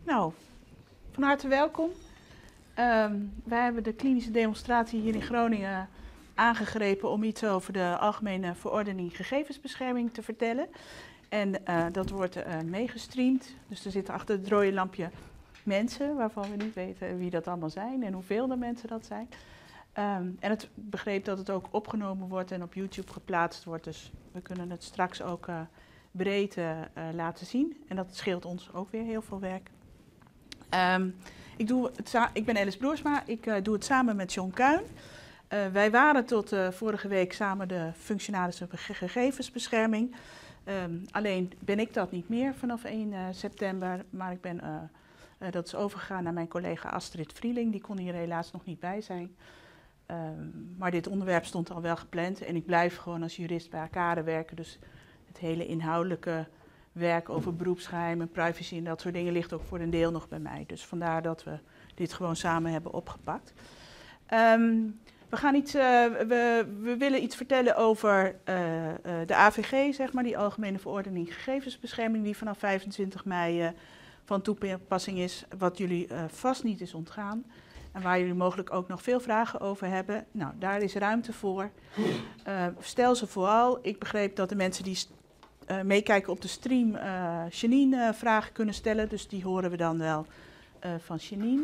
Nou, van harte welkom. Wij hebben de klinische demonstratie hier in Groningen aangegrepen om iets over de Algemene Verordening Gegevensbescherming te vertellen. En dat wordt meegestreamd. Dus er zitten achter het rode lampje mensen waarvan we niet weten wie dat allemaal zijn en hoeveel de mensen dat zijn. En het begreep dat het ook opgenomen wordt en op YouTube geplaatst wordt. Dus we kunnen het straks ook breed laten zien. En dat scheelt ons ook weer heel veel werk. Ik ben Alice Broersma, ik doe het samen met John Kuijn. Wij waren tot vorige week samen de functionaris gegevensbescherming. Alleen ben ik dat niet meer vanaf 1 september, maar ik ben, dat is overgegaan naar mijn collega Astrid Vrieling. Die kon hier helaas nog niet bij zijn. Maar dit onderwerp stond al wel gepland en ik blijf gewoon als jurist bij elkaar werken. Dus het hele inhoudelijke werk over beroepsgeheim en privacy en dat soort dingen ligt ook voor een deel nog bij mij. Dus vandaar dat we dit gewoon samen hebben opgepakt. We willen iets vertellen over de AVG, zeg maar, die Algemene Verordening Gegevensbescherming, die vanaf 25 mei van toepassing is, wat jullie vast niet is ontgaan. En waar jullie mogelijk ook nog veel vragen over hebben. Nou, daar is ruimte voor. Stel ze vooral. Ik begreep dat de mensen die meekijken op de stream Janine vragen kunnen stellen. Dus die horen we dan wel van Janine.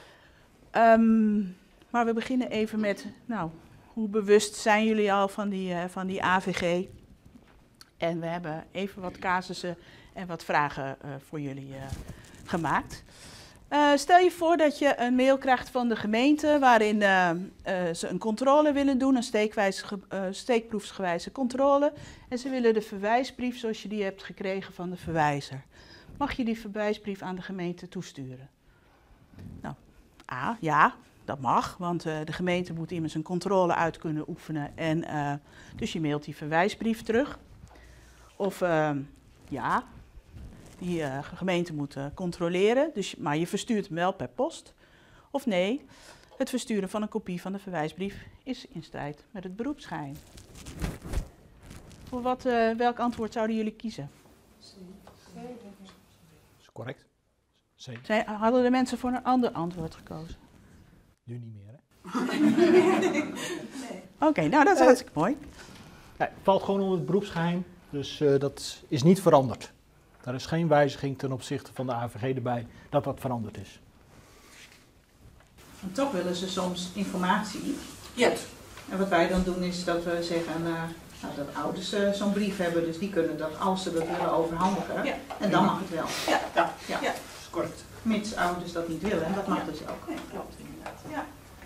Maar we beginnen even met, nou, hoe bewust zijn jullie al van die AVG? En we hebben even wat casussen en wat vragen voor jullie gemaakt. Stel je voor dat je een mail krijgt van de gemeente waarin ze een controle willen doen, een steekproefsgewijze controle. En ze willen de verwijsbrief zoals je die hebt gekregen van de verwijzer. Mag je die verwijsbrief aan de gemeente toesturen? Nou, ja, dat mag, want de gemeente moet immers een controle uit kunnen oefenen. En dus je mailt die verwijsbrief terug. Of ja. Die gemeente moet controleren, maar je verstuurt hem wel per post. Of nee, het versturen van een kopie van de verwijsbrief is in strijd met het beroepsgeheim. Voor welk antwoord zouden jullie kiezen? C. Dat is correct. C. Hadden de mensen voor een ander antwoord gekozen? Nu niet meer, hè? Nee. Oké, nou dat is hartstikke mooi. Ja, het valt gewoon onder het beroepsgeheim, dus dat is niet veranderd. Er is geen wijziging ten opzichte van de AVG erbij dat veranderd is. En toch willen ze soms informatie. Ja. En wat wij dan doen is dat we zeggen dat ouders zo'n brief hebben, dus die kunnen dat als ze dat willen overhandigen. Ja. En dan mag het wel. Ja. Dat is correct. Mits ouders dat niet willen, en dat mag dus ook. Nee, klopt inderdaad. Ja.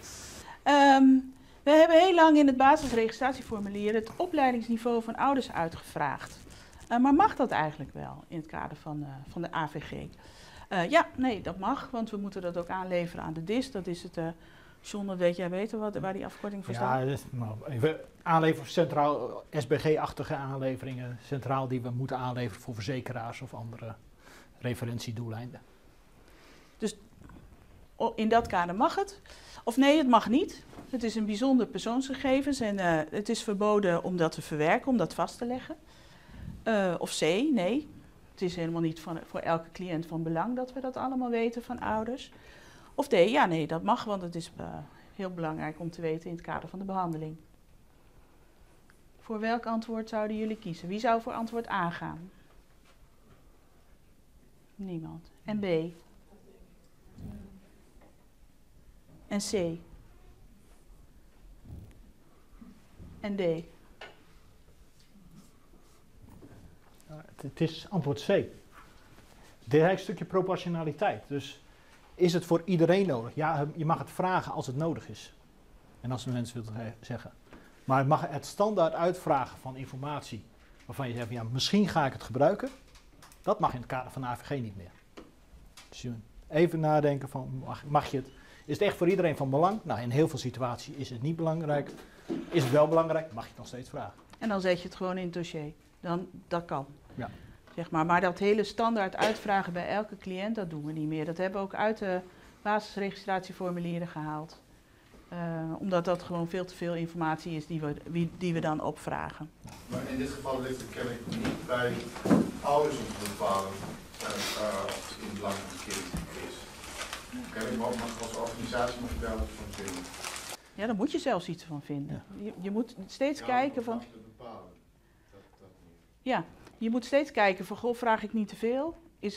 We hebben heel lang in het basisregistratieformulier het opleidingsniveau van ouders uitgevraagd. Maar mag dat eigenlijk wel in het kader van de AVG? Ja, nee, dat mag, want we moeten dat ook aanleveren aan de DIS. Dat is het, John, dat weet jij beter waar die afkorting voor staat? Ja, nou, even aanleveren, centraal SBG-achtige aanleveringen, centraal die we moeten aanleveren voor verzekeraars of andere referentiedoeleinden. Dus in dat kader mag het. Of nee, het mag niet. Het is een bijzonder persoonsgegevens en het is verboden om dat te verwerken, om dat vast te leggen. Of C, nee. Het is helemaal niet voor elke cliënt van belang dat we dat allemaal weten van ouders. Of D, ja, nee, dat mag, want het is heel belangrijk om te weten in het kader van de behandeling. Voor welk antwoord zouden jullie kiezen? Wie zou voor antwoord A gaan? Niemand. En B? En C? En D? Het is antwoord C. Dit is een stukje proportionaliteit. Dus is het voor iedereen nodig? Ja, je mag het vragen als het nodig is. En als de mensen wil zeggen. Maar het standaard uitvragen van informatie waarvan je zegt, ja, misschien ga ik het gebruiken. Dat mag in het kader van de AVG niet meer. Dus even nadenken van, mag je het? Is het echt voor iedereen van belang? Nou, in heel veel situaties is het niet belangrijk. Is het wel belangrijk? Mag je het nog steeds vragen. En dan zet je het gewoon in het dossier. Dat kan. Ja. Zeg maar dat hele standaard uitvragen bij elke cliënt, dat doen we niet meer. Dat hebben we ook uit de basisregistratieformulieren gehaald. Omdat dat gewoon veel te veel informatie is die we dan opvragen. Maar in dit geval ligt het kennelijk niet bij ouders om te bepalen of in belang van het kind Kan ik me ook nog als organisatie maar vertellen van vinden? Ja, daar moet je zelfs iets van vinden. Je moet steeds kijken van... Te bepalen. Dat niet. Ja, je moet steeds kijken van, goh, vraag ik niet te veel?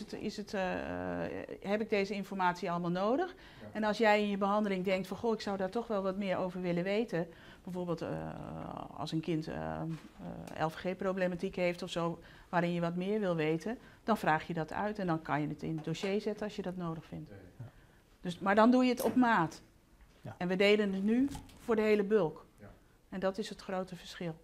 Heb ik deze informatie allemaal nodig? Ja. En als jij in je behandeling denkt van, goh, ik zou daar toch wel wat meer over willen weten. Bijvoorbeeld als een kind LVG-problematiek heeft of zo, waarin je wat meer wil weten, dan vraag je dat uit en dan kan je het in het dossier zetten als je dat nodig vindt. Ja. Dus, maar dan doe je het op maat. Ja. En we deden het nu voor de hele bulk. Ja. En dat is het grote verschil.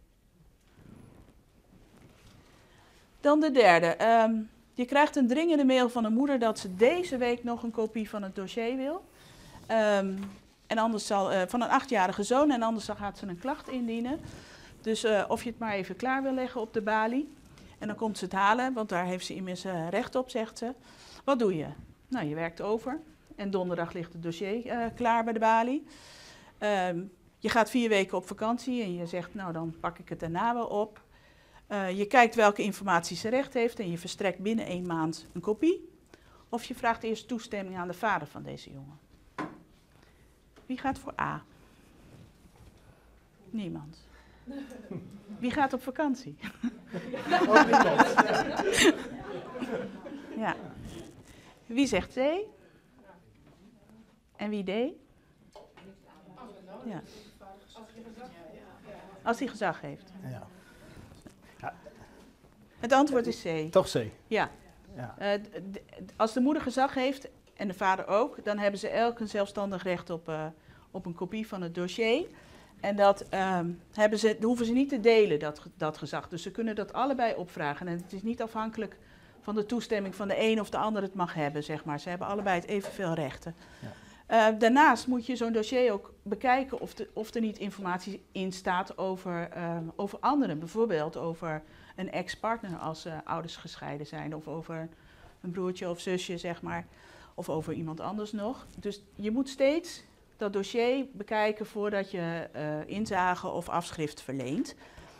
Dan de derde. Je krijgt een dringende mail van een moeder dat ze deze week nog een kopie van het dossier wil. En anders van een 8-jarige zoon en anders gaat ze een klacht indienen. Dus of je het maar even klaar wil leggen op de balie. En dan komt ze het halen, want daar heeft ze immers recht op, zegt ze. Wat doe je? Nou, je werkt over. En donderdag ligt het dossier klaar bij de balie. Je gaat 4 weken op vakantie en je zegt, nou dan pak ik het daarna wel op. Je kijkt welke informatie ze recht heeft en je verstrekt binnen 1 maand een kopie. Of je vraagt eerst toestemming aan de vader van deze jongen. Wie gaat voor A? Niemand. Wie gaat op vakantie? Ook niemand. Ja. Wie zegt C? En wie D? Ja. Als hij gezag heeft. Ja. Het antwoord is C. Toch C. Ja. Ja. Als de moeder gezag heeft, en de vader ook, dan hebben ze elk een zelfstandig recht op een kopie van het dossier. En dat hoeven ze niet te delen, dat gezag. Dus ze kunnen dat allebei opvragen. En het is niet afhankelijk van de toestemming van de een of de ander het mag hebben, zeg maar. Ze hebben allebei het evenveel rechten. Ja. Daarnaast moet je zo'n dossier ook bekijken of er niet informatie in staat over anderen. Bijvoorbeeld over een ex-partner als ouders gescheiden zijn. Of over een broertje of zusje, zeg maar. Of over iemand anders nog. Dus je moet steeds dat dossier bekijken voordat je inzage of afschrift verleent.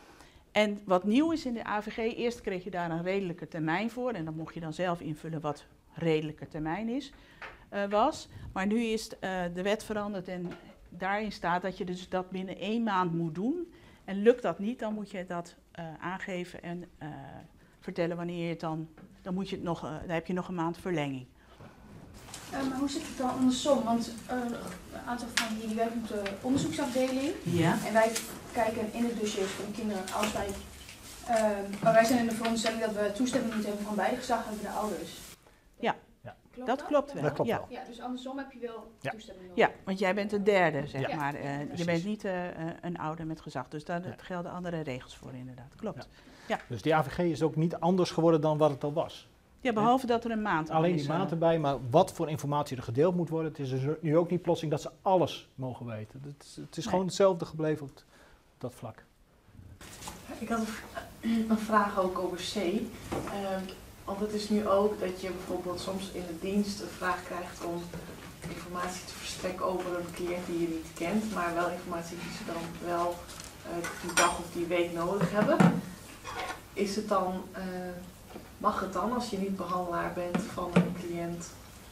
En wat nieuw is in de AVG, eerst kreeg je daar een redelijke termijn voor. En dan mocht je dan zelf invullen wat redelijke termijn was. Maar nu is de wet veranderd en daarin staat dat je dus dat binnen 1 maand moet doen. En lukt dat niet, dan moet je dat aangeven en vertellen wanneer je het dan moet je het nog, dan heb je nog een maand verlenging. Maar hoe zit het dan andersom? Want een aantal van jullie werken op de onderzoeksafdeling. Ja. En wij kijken in de dossiers van de kinderen als wij... maar wij zijn in de veronderstelling dat we toestemming moeten hebben van beide gezaghebbende ouders. Ja, ja. Klopt dat klopt wel. Dat klopt ja. wel. Ja, dus andersom heb je wel Ja. toestemming nodig. Ja, want jij bent de derde, zeg Ja. maar. Je Precies. bent niet een ouder met gezag. Dus daar Ja. gelden andere regels voor, inderdaad. Klopt. Dus die AVG is ook niet anders geworden dan wat het al was. Ja, behalve dat er een maand aan Alleen is, die maand erbij, maar wat voor informatie er gedeeld moet worden. Het is dus nu ook niet plotseling dat ze alles mogen weten. Het is gewoon hetzelfde gebleven op dat vlak. Ik had een vraag ook over C. Want het is nu ook dat je bijvoorbeeld soms in de dienst een vraag krijgt om informatie te verstrekken over een cliënt die je niet kent, maar wel informatie die ze dan wel die dag of die week nodig hebben. Is het dan, mag het dan als je niet behandelaar bent van een cliënt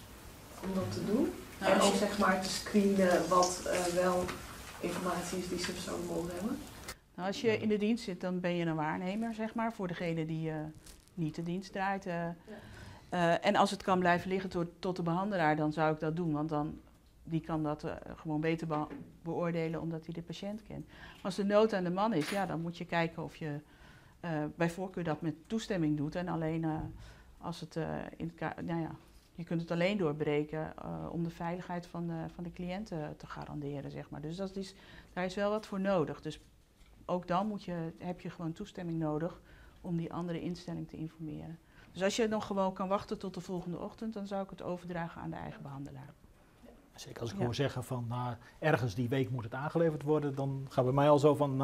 om dat te doen? Nou, En als ook je- zeg maar te screenen wat wel informatie is die ze zouden mogen hebben? Nou, als je in de dienst zit, dan ben je een waarnemer, zeg maar, voor degene die niet de dienst draait. En als het kan blijven liggen tot de behandelaar, dan zou ik dat doen. Want die kan dat gewoon beter beoordelen omdat hij de patiënt kent. Als de nood aan de man is, ja, dan moet je kijken of je bij voorkeur dat met toestemming doet. En alleen als het je kunt het alleen doorbreken om de veiligheid van de cliënten te garanderen, zeg maar. Dus daar is wel wat voor nodig. Dus ook dan heb je gewoon toestemming nodig om die andere instelling te informeren. Dus als je nog gewoon kan wachten tot de volgende ochtend, dan zou ik het overdragen aan de eigen behandelaar. Zeker als ik Ja. hoor zeggen van ergens die week moet het aangeleverd worden, dan gaat bij mij al zo van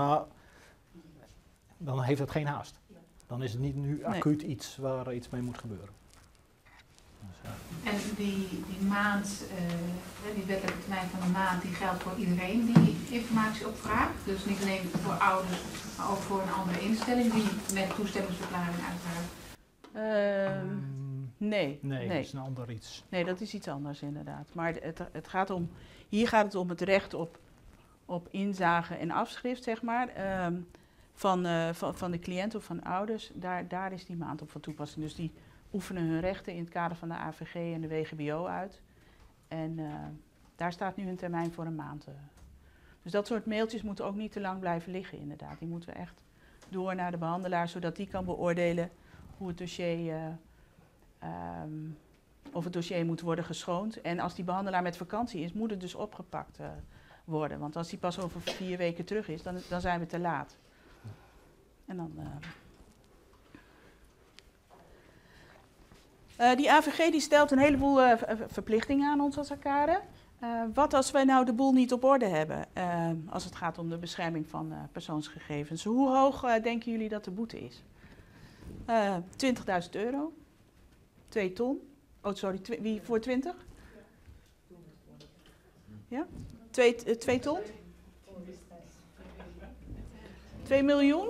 dan heeft het geen haast. Dan is het niet nu acuut iets waar iets mee moet gebeuren. Dus, En die maand, die wettelijke termijn van een maand, die geldt voor iedereen die informatie opvraagt. Dus niet alleen voor ouders, maar ook voor een andere instelling die met toestemmingsverklaring uiteraard. Nee, Nee, dat is een ander iets. Nee, dat is iets anders inderdaad. Maar het gaat om, hier gaat het om het recht op inzage en afschrift, zeg maar, van de cliënt of van ouders. Daar is die maand op van toepassing. Dus die oefenen hun rechten in het kader van de AVG en de WGBO uit. En daar staat nu een termijn voor een maand. Dus dat soort mailtjes moeten ook niet te lang blijven liggen, inderdaad. Die moeten echt door naar de behandelaar, zodat die kan beoordelen hoe het dossier, of het dossier moet worden geschoond. En als die behandelaar met vakantie is, moet het dus opgepakt worden. Want als die pas over 4 weken terug is, dan zijn we te laat. En dan... die AVG die stelt een heleboel verplichtingen aan ons als Akare. Wat als wij nou de boel niet op orde hebben, als het gaat om de bescherming van persoonsgegevens? Hoe hoog denken jullie dat de boete is? €20.000. 2 ton. Oh, sorry, wie voor 20? Ja? 2 ton? 2 miljoen?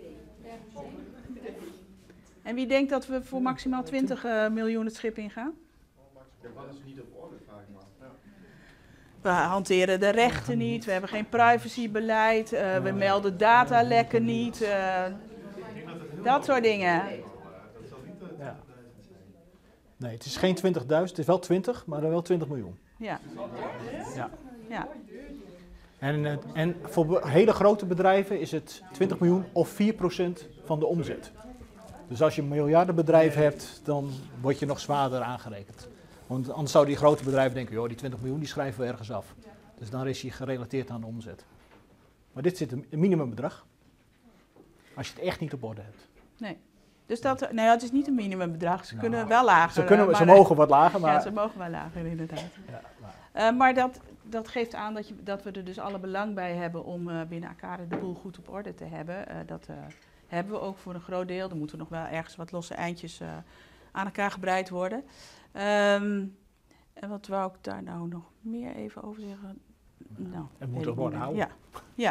En wie denkt dat we voor maximaal 20 miljoen het schip ingaan? Ja, wat is niet op orde, vraag ik me af. We hanteren de rechten niet, we hebben geen privacybeleid, we melden datalekken niet, dat soort dingen. Ja. Nee, het is geen 20.000, het is wel 20, maar dan wel 20 miljoen. Ja. Ja. Ja. En voor hele grote bedrijven is het 20 miljoen of 4% van de omzet. Dus als je een miljardenbedrijf hebt, dan word je nog zwaarder aangerekend. Want anders zouden die grote bedrijven denken, joh, die 20 miljoen die schrijven we ergens af. Dus dan is hij gerelateerd aan de omzet. Maar dit zit een minimumbedrag. Als je het echt niet op orde hebt. Nee. Dus het is niet een minimumbedrag. Ze kunnen wel lager. Ze mogen wat lager, maar... Ja, ze mogen wel lager, inderdaad. Ja, maar dat geeft aan dat we er dus alle belang bij hebben om binnen Akare de boel goed op orde te hebben. Dat hebben we ook voor een groot deel. Er moeten nog wel ergens wat losse eindjes aan elkaar gebreid worden. En wat wou ik daar nou nog meer even over zeggen? Nou, het moet op orde houden. Ja.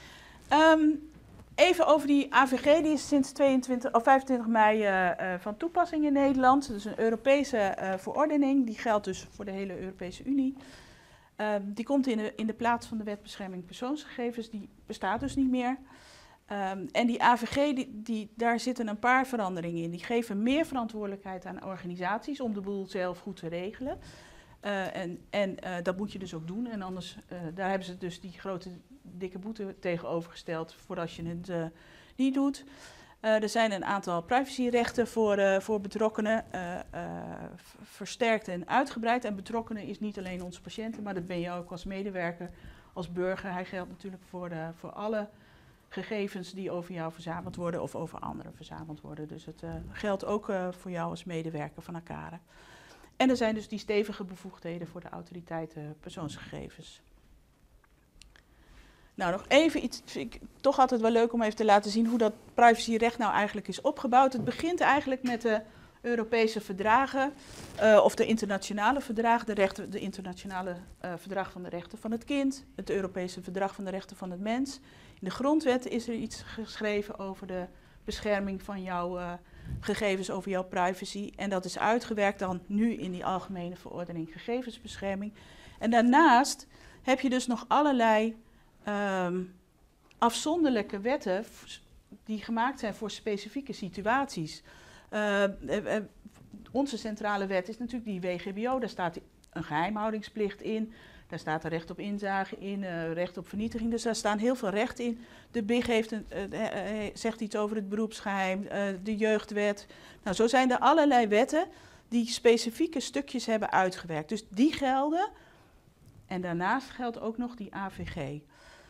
Even over die AVG, die is sinds 25 mei van toepassing in Nederland. Dat is een Europese verordening, die geldt dus voor de hele Europese Unie. Die komt in de plaats van de Wet Bescherming Persoonsgegevens, die bestaat dus niet meer. En die AVG, daar zitten een paar veranderingen in. Die geven meer verantwoordelijkheid aan organisaties om de boel zelf goed te regelen. Dat moet je dus ook doen. En anders, daar hebben ze dus die grote, dikke boete tegenovergesteld voor als je het niet doet. Er zijn een aantal privacyrechten voor betrokkenen versterkt en uitgebreid. En betrokkenen is niet alleen onze patiënten, maar dat ben je ook als medewerker, als burger. Hij geldt natuurlijk voor alle gegevens die over jou verzameld worden of over anderen verzameld worden. Dus het geldt ook voor jou als medewerker van Akare. En er zijn dus die stevige bevoegdheden voor de autoriteiten persoonsgegevens. Nou, nog even iets, vind ik toch altijd wel leuk om even te laten zien hoe dat privacyrecht nou eigenlijk is opgebouwd. Het begint eigenlijk met de Europese verdragen, of de internationale verdragen, de internationale verdrag van de rechten van het kind, het Europese verdrag van de rechten van het mens. In de grondwet is er iets geschreven over de bescherming van jouw gegevens, over jouw privacy. En dat is uitgewerkt dan nu in die algemene verordening gegevensbescherming. En daarnaast heb je dus nog allerlei afzonderlijke wetten die gemaakt zijn voor specifieke situaties. Onze centrale wet is natuurlijk die WGBO, daar staat een geheimhoudingsplicht in. Daar staat er recht op inzage in, recht op vernietiging. Dus daar staan heel veel rechten in. De BIG zegt iets over het beroepsgeheim, de jeugdwet. Nou, zo zijn er allerlei wetten die specifieke stukjes hebben uitgewerkt. Dus die gelden. En daarnaast geldt ook nog die AVG.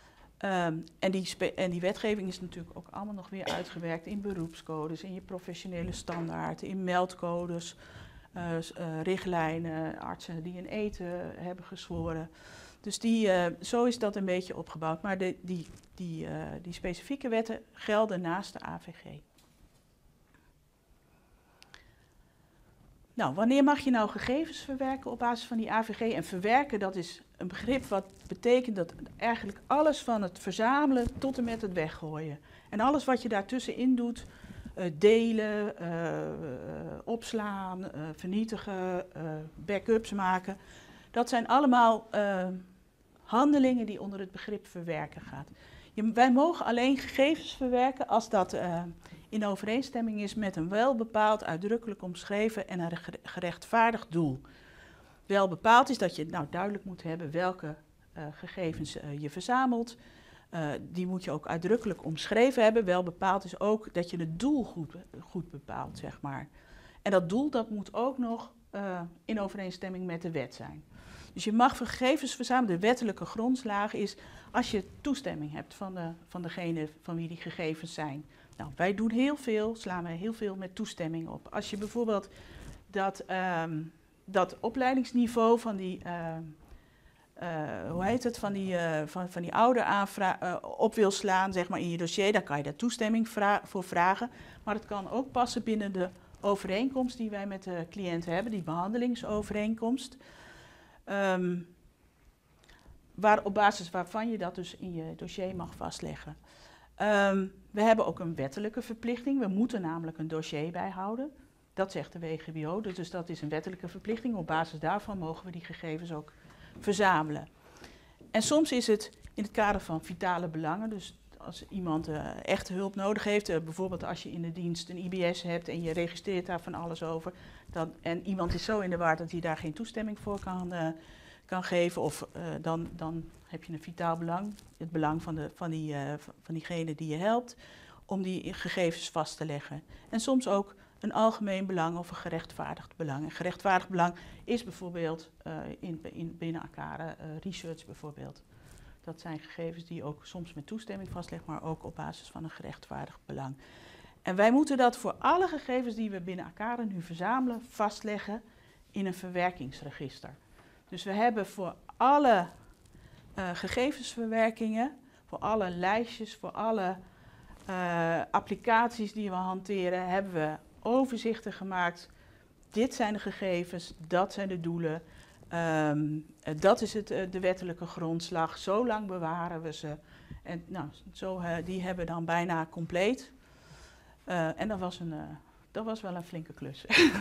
En die wetgeving is natuurlijk ook allemaal nog weer uitgewerkt in beroepscodes, in je professionele standaarden, in meldcodes. Richtlijnen, artsen die een eten hebben gezworen. Dus zo is dat een beetje opgebouwd. Maar die specifieke wetten gelden naast de AVG. Nou, wanneer mag je nou gegevens verwerken op basis van die AVG? En verwerken, dat is een begrip wat betekent dat eigenlijk alles van het verzamelen tot en met het weggooien. En alles wat je daartussenin doet, delen, opslaan, vernietigen, backups maken. Dat zijn allemaal handelingen die onder het begrip verwerken gaat. Wij mogen alleen gegevens verwerken als dat in overeenstemming is met een welbepaald, uitdrukkelijk omschreven en een gerechtvaardigd doel. Wel bepaald is dat je duidelijk moet hebben welke gegevens je verzamelt. Die moet je ook uitdrukkelijk omschreven hebben. Wel bepaald is ook dat je het doel goed bepaalt, zeg maar. En dat doel dat moet ook nog in overeenstemming met de wet zijn. Dus je mag gegevens verzamelen. De wettelijke grondslag is als je toestemming hebt van degene van wie die gegevens zijn. Nou, wij doen slaan we heel veel met toestemming op. Als je bijvoorbeeld dat opleidingsniveau van die, van die ouder op wil slaan, zeg maar, in je dossier, dan kan je daar toestemming voor vragen. Maar het kan ook passen binnen de overeenkomst die wij met de cliënt hebben, die behandelingsovereenkomst. Op basis waarvan je dat dus in je dossier mag vastleggen. We hebben ook een wettelijke verplichting. We moeten namelijk een dossier bijhouden. Dat zegt de WGBO, dus dat is een wettelijke verplichting. Op basis daarvan mogen we die gegevens ook verzamelen. En soms is het in het kader van vitale belangen, dus als iemand echte hulp nodig heeft, bijvoorbeeld als je in de dienst een IBS hebt en je registreert daar van alles over, en iemand is zo in de war dat hij daar geen toestemming voor kan geven, of dan heb je een vitaal belang, het belang van diegene die je helpt, om die gegevens vast te leggen. En soms ook een algemeen belang of een gerechtvaardigd belang. Een gerechtvaardigd belang is bijvoorbeeld binnen elkaar research bijvoorbeeld. Dat zijn gegevens die je ook soms met toestemming vastlegt, maar ook op basis van een gerechtvaardigd belang. En wij moeten dat voor alle gegevens die we binnen elkaar nu verzamelen, vastleggen in een verwerkingsregister. Dus we hebben voor alle gegevensverwerkingen, voor alle lijstjes, voor alle applicaties die we hanteren, hebben we overzichten gemaakt. Dit zijn de gegevens, dat zijn de doelen, dat is de wettelijke grondslag, zo lang bewaren we ze. En die hebben we dan bijna compleet. En dat was wel een flinke klus.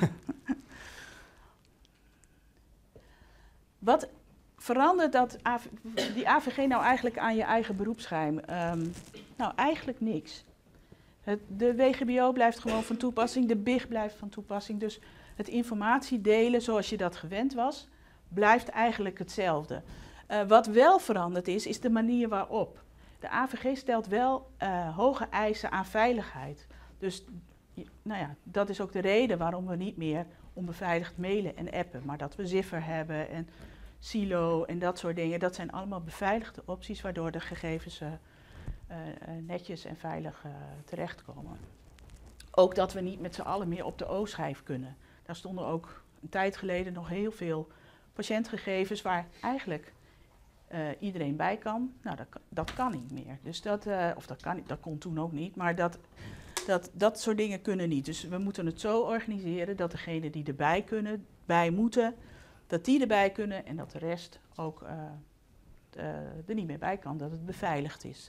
Wat verandert die AVG nou eigenlijk aan je eigen beroepsgeheim? Nou, eigenlijk niks. De WGBO blijft gewoon van toepassing, de BIG blijft van toepassing. Dus het informatiedelen zoals je dat gewend was, blijft eigenlijk hetzelfde. Wat wel veranderd is de manier waarop. De AVG stelt wel hoge eisen aan veiligheid. Dus dat is ook de reden waarom we niet meer onbeveiligd mailen en appen, maar dat we Ziffer hebben en Silo en dat soort dingen. Dat zijn allemaal beveiligde opties waardoor de gegevens netjes en veilig terechtkomen. Ook dat we niet met z'n allen meer op de O-schijf kunnen. Daar stonden ook een tijd geleden nog heel veel patiëntgegevens waar eigenlijk iedereen bij kan. Nou, dat kan niet meer. Dus dat kon toen ook niet, maar dat soort dingen kunnen niet. Dus we moeten het zo organiseren dat degenen die erbij kunnen, bij moeten, dat die erbij kunnen en dat de rest ook er niet meer bij kan, dat het beveiligd is.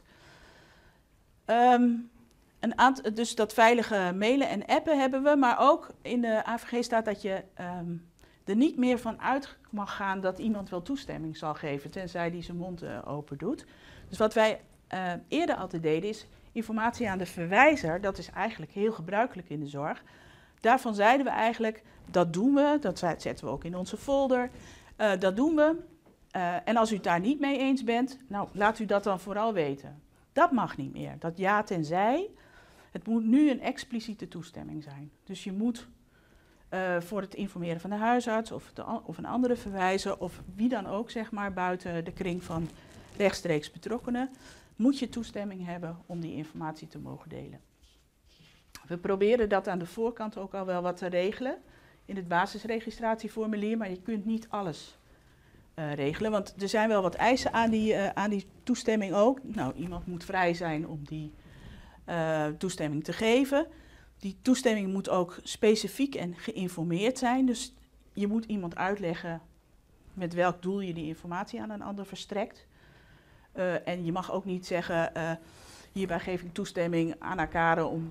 Dus dat veilige mailen en appen hebben we, maar ook in de AVG staat dat je er niet meer van uit mag gaan dat iemand wel toestemming zal geven, tenzij die zijn mond open doet. Dus wat wij eerder altijd deden is informatie aan de verwijzer, dat is eigenlijk heel gebruikelijk in de zorg. Daarvan zeiden we eigenlijk, dat doen we, dat zetten we ook in onze folder, dat doen we. En als u het daar niet mee eens bent, nou laat u dat dan vooral weten. Dat mag niet meer, dat ja tenzij. Het moet nu een expliciete toestemming zijn. Dus je moet voor het informeren van de huisarts of een andere verwijzer of wie dan ook, zeg maar, buiten de kring van rechtstreeks betrokkenen, moet je toestemming hebben om die informatie te mogen delen. We proberen dat aan de voorkant ook al wel wat te regelen in het basisregistratieformulier, maar je kunt niet alles regelen, want er zijn wel wat eisen aan die toestemming ook. Nou, iemand moet vrij zijn om die toestemming te geven. Die toestemming moet ook specifiek en geïnformeerd zijn, dus je moet iemand uitleggen met welk doel je die informatie aan een ander verstrekt. En je mag ook niet zeggen, hierbij geef ik toestemming aan elkaar om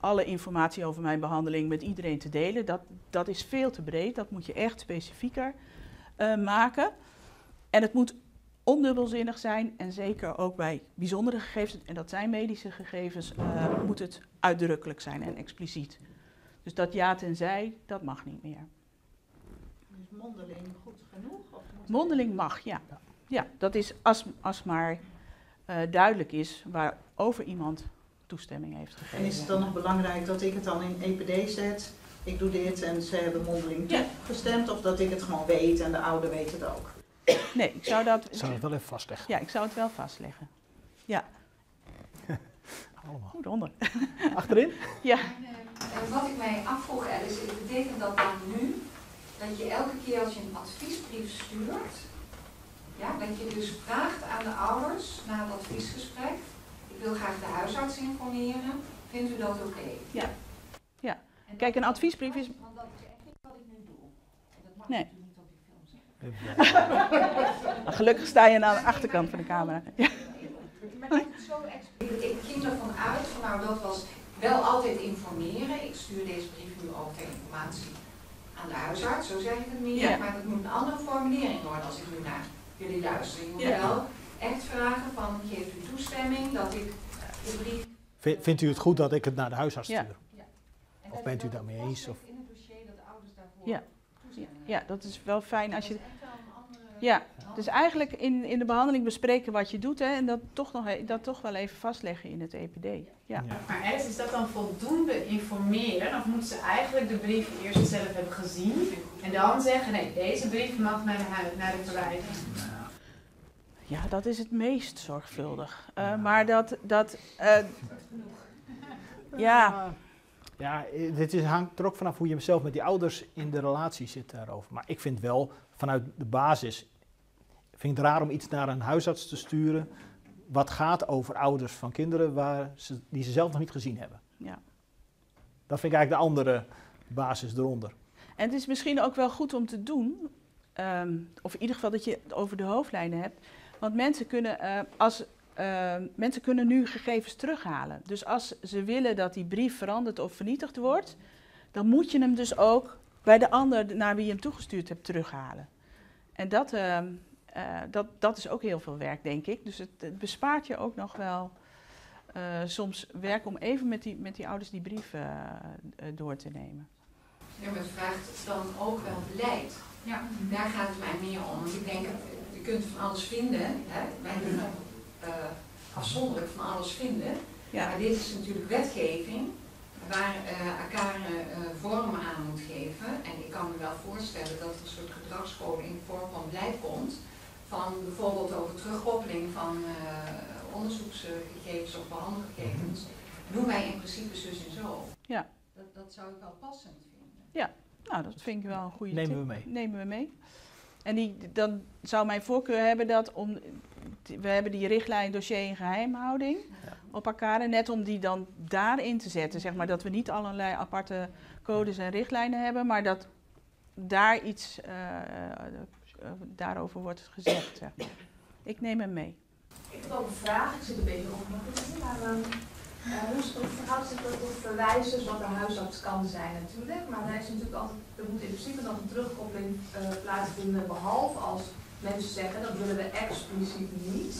alle informatie over mijn behandeling met iedereen te delen. Dat is veel te breed, dat moet je echt specifieker maken. En het moet ondubbelzinnig zijn en zeker ook bij bijzondere gegevens, en dat zijn medische gegevens, moet het uitdrukkelijk zijn en expliciet. Dus dat ja tenzij, dat mag niet meer. Dus mondeling goed genoeg? Of Mondeling mag, ja. Ja, dat is als maar duidelijk is waarover iemand toestemming heeft gegeven. En is het dan nog belangrijk dat ik het dan in EPD zet? Ik doe dit en ze hebben mondeling toegestemd, of dat ik het gewoon weet en de ouder weet het ook? Nee, ik zou dat... Ik zou het wel even vastleggen. Ja, ik zou het wel vastleggen. Ja. Allemaal. Goed onder. Achterin? Ja. Wat ik mij afvroeg, Alice, betekent dat dan nu dat je elke keer als je een adviesbrief stuurt, ja, dat je dus vraagt aan de ouders na het adviesgesprek, ik wil graag de huisarts informeren, vindt u dat oké? Ja. Ja. Kijk, een adviesbrief is... Want dat is echt niet wat ik nu doe. En dat mag Nee. natuurlijk niet op die film zeggen. Gelukkig sta je aan de achterkant van de camera. Ja. Maar ik, zo ik ging ervan uit, van, nou dat was wel altijd informeren. Ik stuur deze brief nu ook ter informatie aan de huisarts, zo zeg ik het meer. Ja. Maar dat moet een andere formulering worden als ik nu naar jullie luister. Je moet wel echt vragen van, geeft u toestemming dat ik de brief... Vindt u het goed dat ik het naar de huisarts stuur? Ja. En Of dat bent u dat daarmee vast eens, ligt of? in het dossier dat de ouders daarvoor Ja. toestemming Ja, hebben. dat is wel fijn als je... Dat is echt wel een andere... Ja, dus eigenlijk in de behandeling bespreken wat je doet, hè, en dat toch wel even vastleggen in het EPD. Ja. Maar Alice, is dat dan voldoende informeren? Of moeten ze eigenlijk de brief eerst zelf hebben gezien en dan zeggen, nee, deze brief mag naar de verwijzing? Ja, dat is het meest zorgvuldig. Maar ja, Ja, hangt er ook vanaf hoe je zelf met die ouders in de relatie zit daarover. Maar ik vind wel, vanuit de basis, vind ik het raar om iets naar een huisarts te sturen wat gaat over ouders van kinderen die ze zelf nog niet gezien hebben. ja. Dat vind ik eigenlijk de andere basis eronder. En het is misschien ook wel goed om te doen, of in ieder geval dat je het over de hoofdlijnen hebt. Want mensen kunnen nu gegevens terughalen. Dus als ze willen dat die brief veranderd of vernietigd wordt, dan moet je hem dus ook bij de ander naar wie je hem toegestuurd hebt terughalen. En dat is ook heel veel werk, denk ik. Dus het bespaart je ook nog wel soms werk om even met die ouders die brief door te nemen. Ja, maar het vraagt dan ook wel beleid. Ja. Daar gaat het mij meer om. Want ik denk, je kunt van alles vinden. Hè? Wij kunnen afzonderlijk van alles vinden. Ja. Maar dit is natuurlijk wetgeving waar elkaar vorm aan moet geven. En ik kan me wel voorstellen dat er een soort gedragscode in de vorm van beleid komt. Van bijvoorbeeld over terugkoppeling van onderzoeksgegevens of behandelgegevens. Doen wij in principe zus en zo. Ja. Dat zou ik wel passend vinden. Nou, dat vind ik wel een goede Nemen tip. we mee. Nemen we mee. En dan zou mijn voorkeur hebben dat we hebben die richtlijn dossier in geheimhouding op elkaar. En net om die dan daarin te zetten, zeg maar, dat we niet allerlei aparte codes en richtlijnen hebben, maar dat daar iets daarover wordt gezegd. Zeg maar. Ik neem hem mee. Ik heb ook een vraag, ik zit een beetje op mijn voeten, maar hoe verhoudt zich dat tot verwijzers, wat de huisarts kan zijn natuurlijk, maar er moet in principe nog een terugkoppeling plaatsvinden, behalve als mensen zeggen dat willen we expliciet niet.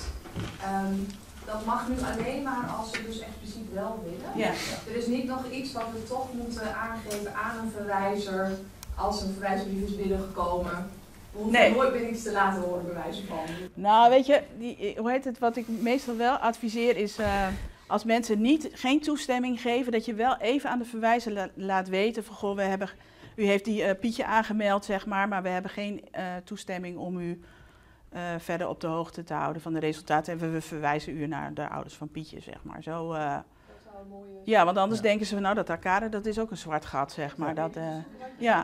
Dat mag nu alleen maar als ze dus expliciet wel willen. Ja. Er is niet nog iets wat we toch moeten aangeven aan een verwijzer als een verwijsbrief is binnengekomen. We hoeven nooit meer iets te laten horen bij wijze van. Nou, weet je, wat ik meestal wel adviseer is, als mensen geen toestemming geven, dat je wel even aan de verwijzer laat weten van, goh, u heeft die Pietje aangemeld, zeg maar we hebben geen toestemming om u verder op de hoogte te houden van de resultaten. En we verwijzen u naar de ouders van Pietje, zeg maar. Zo, Dat zou een mooie... ja, want anders denken ze van, nou, dat Arcade, dat is ook een zwart gat, zeg maar. Dat, ja.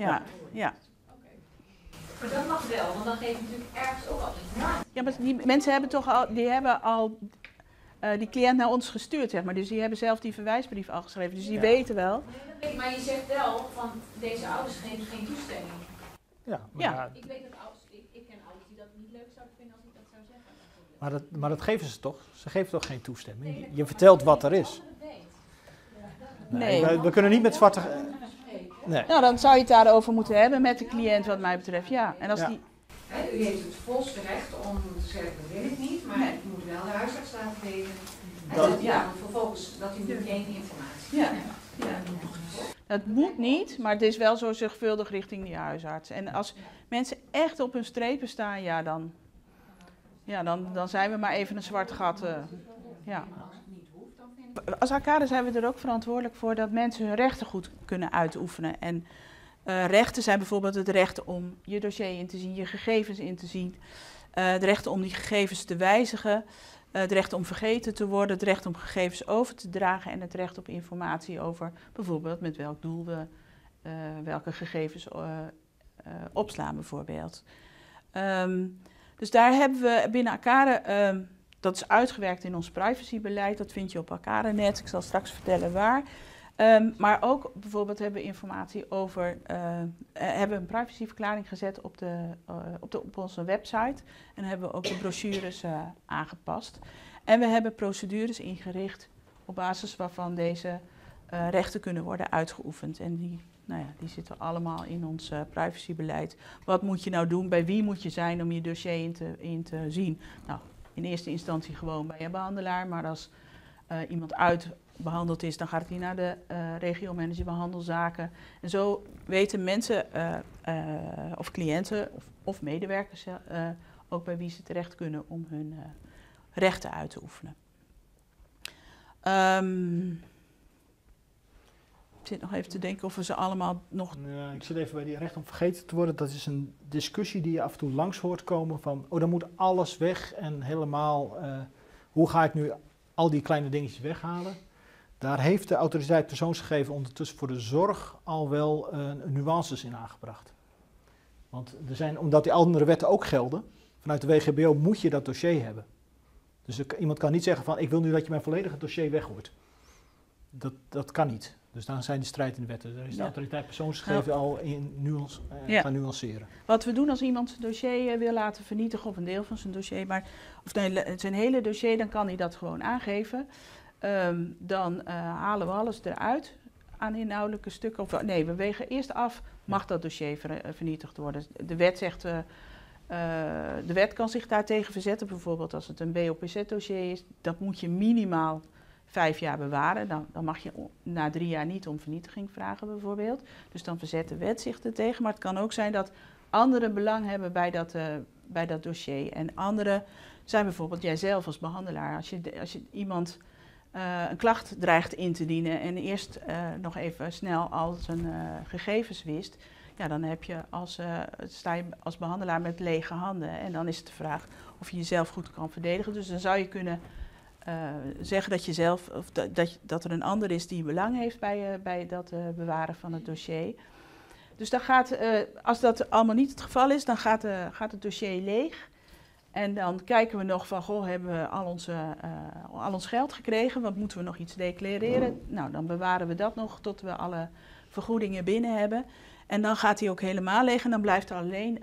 Maar dat mag wel, want dan geef je natuurlijk ergens ook al informatie. Ja, maar die mensen hebben toch al, die cliënt naar ons gestuurd, zeg maar. Dus die hebben zelf die verwijsbrief al geschreven. Dus die weten wel. Nee, maar je zegt wel van deze ouders geven geen toestemming. Ja, maar, Ja. Ik weet dat ouders, ik ken ouders die dat niet leuk zouden vinden als ik dat zou zeggen. maar dat geven ze toch? Ze geven toch geen toestemming? Je vertelt wat er is. Nee. We kunnen niet met zwarte... Nee. Nou, dan zou je het daarover moeten hebben met de cliënt wat mij betreft, ja. En als Ja. die... U heeft het volste recht om te zeggen, dat wil ik niet, maar u moet wel de huisarts laten weten. En dat hij dan vervolgens, dat u geen informatie Ja. hebt. Ja. Dat moet niet, maar het is wel zo zorgvuldig richting die huisarts. En als mensen echt op hun strepen staan, dan zijn we maar even een zwart gat. Ja. Als arcade zijn we er ook verantwoordelijk voor dat mensen hun rechten goed kunnen uitoefenen. En rechten zijn bijvoorbeeld het recht om je dossier in te zien, je gegevens in te zien. Het recht om die gegevens te wijzigen. Het recht om vergeten te worden, het recht om gegevens over te dragen en het recht op informatie over bijvoorbeeld met welk doel we welke gegevens opslaan bijvoorbeeld. Dus daar hebben we binnen Arcade, dat is uitgewerkt in ons privacybeleid, dat vind je op Arcade.net, ik zal straks vertellen waar. Maar ook bijvoorbeeld hebben we informatie over, hebben een privacyverklaring gezet op onze website. En hebben we ook de brochures aangepast. En we hebben procedures ingericht op basis waarvan deze rechten kunnen worden uitgeoefend. En die zitten allemaal in ons privacybeleid. Wat moet je nou doen? Bij wie moet je zijn om je dossier in te zien? Nou, in eerste instantie gewoon bij je behandelaar, maar als iemand uitbehandeld is, dan gaat hij naar de regiomanager behandelzaken. En zo weten mensen of cliënten of medewerkers ook bij wie ze terecht kunnen om hun rechten uit te oefenen. Ik zit nog even te denken of we ze allemaal nog... Ja, ik zit even bij die recht om vergeten te worden. Dat is een discussie die je af en toe langs hoort komen van... dan moet alles weg en helemaal... hoe ga ik nu al die kleine dingetjes weghalen? Daar heeft de autoriteit persoonsgegevens ondertussen voor de zorg al wel nuances in aangebracht. Want omdat die andere wetten ook gelden, vanuit de WGBO moet je dat dossier hebben. Dus iemand kan niet zeggen van ik wil nu dat je mijn volledige dossier weggooit. Dat kan niet. Dus dan zijn die strijd in de wetten. Daar is de autoriteit persoonsgegevens al in gaan nuanceren. Wat we doen als iemand zijn dossier wil laten vernietigen, of een deel van zijn dossier, zijn hele dossier, dan kan hij dat gewoon aangeven. Dan halen we alles eruit aan inhoudelijke stukken. We wegen eerst af, mag dat dossier vernietigd worden. De wet zegt, de wet kan zich daartegen verzetten. Bijvoorbeeld als het een BOPZ-dossier is, dat moet je minimaal 5 jaar bewaren. Dan mag je na 3 jaar niet om vernietiging vragen bijvoorbeeld. Dus dan verzet de wet zich ertegen. Maar het kan ook zijn dat anderen belang hebben bij dat dossier. En anderen zijn bijvoorbeeld jijzelf als behandelaar. Als je iemand een klacht dreigt in te dienen en eerst nog even snel al zijn gegevens wist, ja, dan sta je als behandelaar met lege handen. En dan is het de vraag of je jezelf goed kan verdedigen. Dus dan zou je kunnen zeggen dat je zelf, of dat er een ander is die belang heeft bij dat bewaren van het dossier. Dus dan als dat allemaal niet het geval is, dan gaat het dossier leeg. En dan kijken we nog van, hebben we al ons geld gekregen? Wat moeten we nog iets declareren? Nou, dan bewaren we dat nog tot we alle vergoedingen binnen hebben. En dan gaat hij ook helemaal leeg en dan blijft er alleen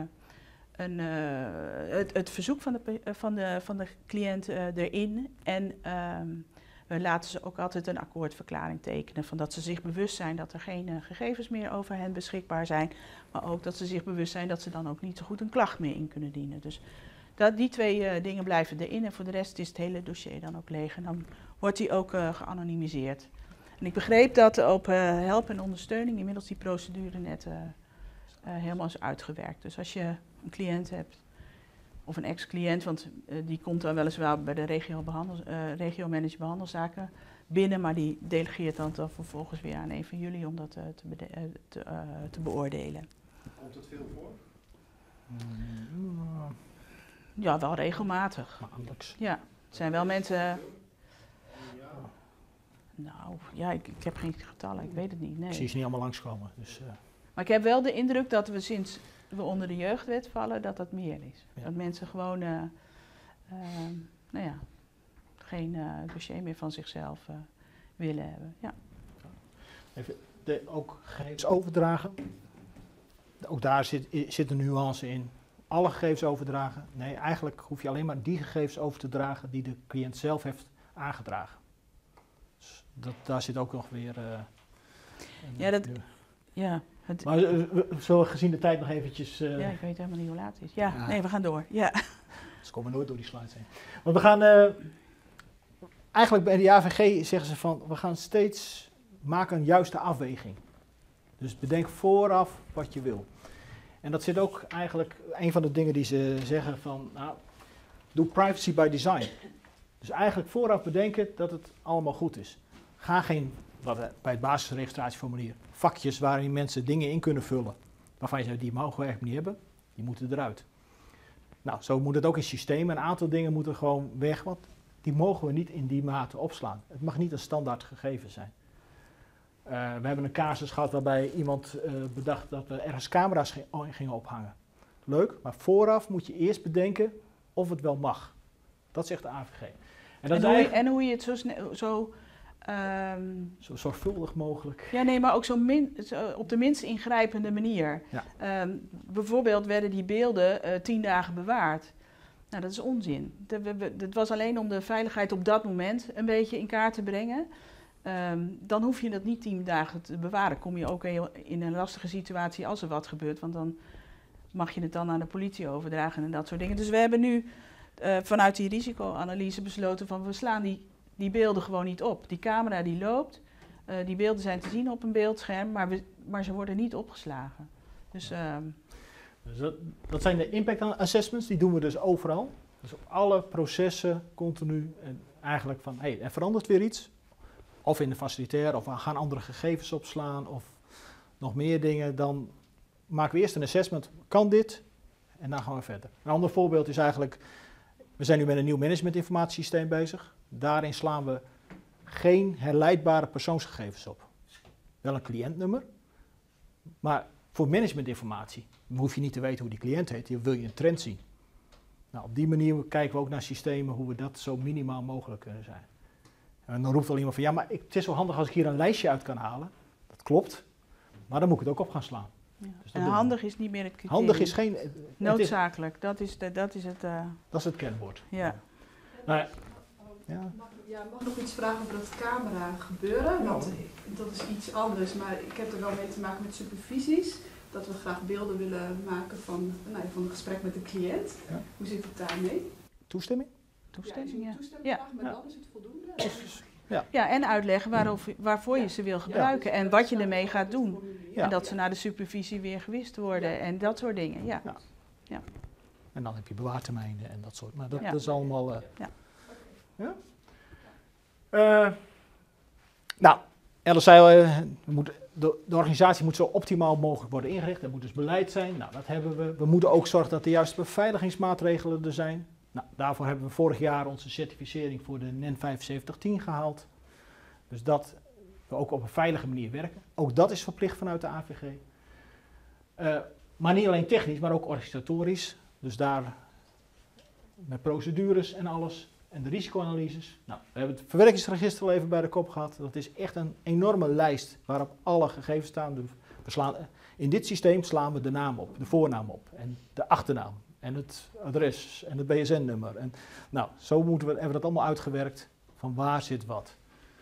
het verzoek van de cliënt erin. En we laten ze ook altijd een akkoordverklaring tekenen. Van dat ze zich bewust zijn dat er geen gegevens meer over hen beschikbaar zijn. Maar ook dat ze zich bewust zijn dat ze dan ook niet zo goed een klacht meer in kunnen dienen. Dus die 2 dingen blijven erin en voor de rest is het hele dossier dan ook leeg. En dan wordt die ook geanonimiseerd. En ik begreep dat op help en ondersteuning inmiddels die procedure net helemaal is uitgewerkt. Dus als je een cliënt hebt, of een ex-cliënt, want die komt dan weliswaar bij de regio-manager behandelzaken binnen, maar die delegeert dan vervolgens weer aan een van jullie om dat te beoordelen. Komt het veel voor? Ja, wel regelmatig. Maandelijks. Ja, het zijn wel mensen... Nou, ja, ik heb geen getallen, ik weet het niet. Nee. Ik zie ze niet allemaal langskomen. Dus, Maar ik heb wel de indruk dat we sinds we onder de jeugdwet vallen, dat meer is. Ja. Dat mensen gewoon geen dossier meer van zichzelf willen hebben. Ja. Even ook gegevens overdragen. Ook daar zit een nuance in. Alle gegevens overdragen. Nee, eigenlijk hoef je alleen maar die gegevens over te dragen die de cliënt zelf heeft aangedragen. Dus daar zit ook nog weer... Maar zullen we gezien de tijd nog eventjes... Ja, ik weet helemaal niet hoe laat het is. Ja, Ja. nee, we gaan door. Ja. Ze komen nooit door die slides heen. Want we gaan... eigenlijk bij de AVG zeggen ze van... We gaan steeds maken een juiste afweging. Dus bedenk vooraf wat je wil. En dat zit ook eigenlijk... Een van de dingen die ze zeggen van... Nou, doe privacy by design. Dus eigenlijk vooraf bedenken dat het allemaal goed is. Ga geen... bij het basisregistratieformulier vakjes waarin mensen dingen in kunnen vullen. Waarvan je zegt, die mogen we echt niet hebben. Die moeten eruit. Nou, zo moet het ook in systemen. Een aantal dingen moeten gewoon weg, want die mogen we niet in die mate opslaan. Het mag niet een standaard gegeven zijn. We hebben een casus gehad waarbij iemand bedacht dat we ergens camera's gingen ophangen. Leuk, maar vooraf moet je eerst bedenken of het wel mag. Dat zegt de AVG. En hoe je het zo zorgvuldig mogelijk. Ja, nee, maar ook zo op de minst ingrijpende manier. Ja. Bijvoorbeeld werden die beelden 10 dagen bewaard. Nou, dat is onzin. Het was alleen om de veiligheid op dat moment een beetje in kaart te brengen. Dan hoef je dat niet 10 dagen te bewaren. Kom je ook in een lastige situatie als er wat gebeurt. Want dan mag je het dan aan de politie overdragen en dat soort dingen. Dus we hebben nu vanuit die risicoanalyse besloten van we slaan die beelden gewoon niet op. Die camera die loopt, die beelden zijn te zien op een beeldscherm, maar ze worden niet opgeslagen. Dus dat zijn de impact assessments, die doen we dus overal. Dus op alle processen continu en eigenlijk van, hey, er verandert weer iets. Of in de facilitair, of we gaan andere gegevens opslaan, of nog meer dingen. Dan maken we eerst een assessment, kan dit? En dan gaan we verder. Een ander voorbeeld is eigenlijk, we zijn nu met een nieuw managementinformatiesysteem bezig. Daarin slaan we geen herleidbare persoonsgegevens op. Wel een cliëntnummer, maar voor managementinformatie hoef je niet te weten hoe die cliënt heet, je wil je een trend zien. Nou, op die manier kijken we ook naar systemen hoe we dat zo minimaal mogelijk kunnen zijn. En dan roept al iemand van, ja, maar het is zo handig als ik hier een lijstje uit kan halen. Dat klopt, maar dan moet ik het ook op gaan slaan. Ja. Dus en handig is niet meer het criterium. Handig is geen... Noodzakelijk, dat is het... Dat is het kernwoord. Ja. Nou, mag nog iets vragen over dat camera gebeuren? Want dat is iets anders, maar ik heb er wel mee te maken met supervisies. Dat we graag beelden willen maken van een gesprek met de cliënt. Ja. Hoe zit het daarmee? Toestemming? Toestemming, ja. Toestemming vragen, maar dan is het voldoende. Ja, en uitleggen waarvoor je ze wil gebruiken en wat je ermee gaat doen. Ja. En dat ze naar de supervisie weer gewist worden en dat soort dingen. Ja. En dan heb je bewaartermijnen en dat soort. Maar dat is allemaal... Nou, Alice zei al, de organisatie moet zo optimaal mogelijk worden ingericht. Er moet dus beleid zijn. Nou, dat hebben we. We moeten ook zorgen dat de juiste beveiligingsmaatregelen er zijn. Nou, daarvoor hebben we vorig jaar onze certificering voor de NEN 7510 gehaald. Dus dat we ook op een veilige manier werken. Ook dat is verplicht vanuit de AVG. Maar niet alleen technisch, maar ook organisatorisch. Dus daar met procedures en alles. En de risicoanalyses. Nou, we hebben het verwerkingsregister al even bij de kop gehad. Dat is echt een enorme lijst waarop alle gegevens staan. Dus in dit systeem slaan we de naam op, de voornaam op en de achternaam. En het adres en het BSN-nummer. En nou, zo hebben we dat allemaal uitgewerkt van waar zit wat.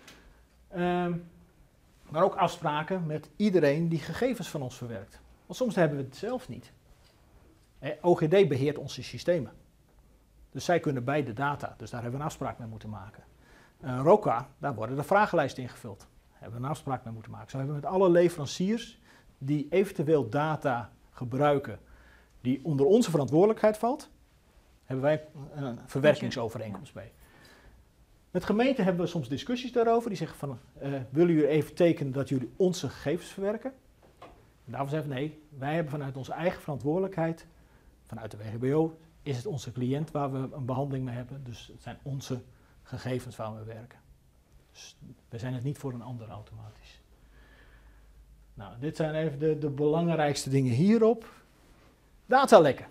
Maar ook afspraken met iedereen die gegevens van ons verwerkt. Want soms hebben we het zelf niet. OGD beheert onze systemen. Dus zij kunnen bij de data. Dus daar hebben we een afspraak mee moeten maken. ROCA, daar worden de vragenlijsten ingevuld. Daar hebben we een afspraak mee moeten maken. Zo hebben we met alle leveranciers die eventueel data gebruiken die onder onze verantwoordelijkheid valt, hebben wij een verwerkingsovereenkomst bij. Met gemeenten hebben we soms discussies daarover. Die zeggen van, willen jullie even tekenen dat jullie onze gegevens verwerken? En daarvan zeggen we, nee, wij hebben vanuit onze eigen verantwoordelijkheid, vanuit de WGBO, is het onze cliënt waar we een behandeling mee hebben. Dus het zijn onze gegevens waar we werken. Dus we zijn het niet voor een ander automatisch. Nou, dit zijn even de belangrijkste dingen hierop. Datalekken.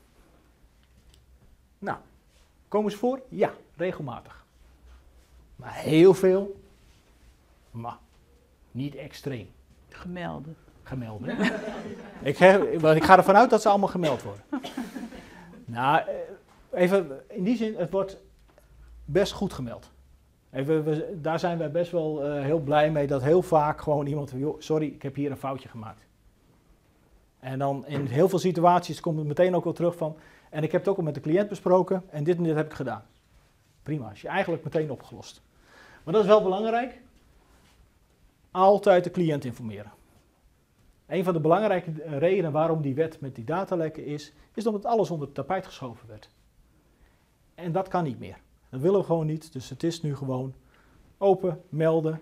Nou, komen ze voor? Ja, regelmatig. Maar heel veel, maar niet extreem. Gemelden. Ik ga ervan uit dat ze allemaal gemeld worden. Nou, even in die zin, het wordt best goed gemeld. Daar zijn wij best wel heel blij mee dat heel vaak gewoon iemand, joh, sorry, ik heb hier een foutje gemaakt. En dan in heel veel situaties komt het meteen ook wel terug van, en ik heb het ook al met de cliënt besproken en dit heb ik gedaan. Prima, is je eigenlijk meteen opgelost. Maar dat is wel belangrijk. Altijd de cliënt informeren. Een van de belangrijke redenen waarom die wet met die datalekken is omdat alles onder het tapijt geschoven werd. En dat kan niet meer. Dat willen we gewoon niet, dus het is nu gewoon open, melden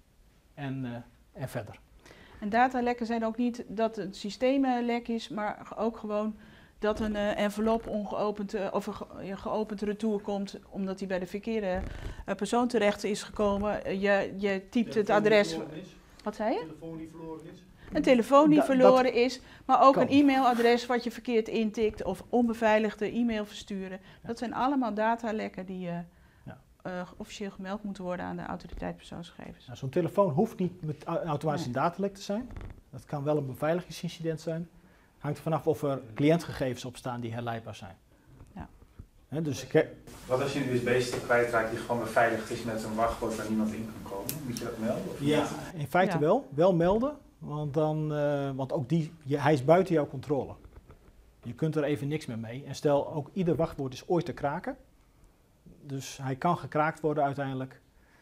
en verder. En datalekken zijn ook niet dat het systeem lek is, maar ook gewoon dat een envelop ongeopend of een geopend retour komt, omdat die bij de verkeerde persoon terecht is gekomen. Je typt het adres. Wat zei je? Telefoon die verloren is. Een telefoon die verloren is, maar ook kan. een e-mailadres wat je verkeerd intikt of onbeveiligde e-mail versturen. Dat zijn allemaal datalekken die officieel gemeld moeten worden aan de autoriteit persoonsgegevens. Nou, zo'n telefoon hoeft niet met automatisch een datalek te zijn. Dat kan wel een beveiligingsincident zijn. Hangt er vanaf of er cliëntgegevens op staan die herleidbaar zijn. Ja. Dus Wat als je een USB-stick kwijtraakt die gewoon beveiligd is met een wachtwoord waar niemand in kan komen? Moet je dat melden? Of niet? In feite wel melden, want ook hij is buiten jouw controle. Je kunt er even niks meer mee. En stel, ook ieder wachtwoord is ooit te kraken. Dus hij kan gekraakt worden uiteindelijk.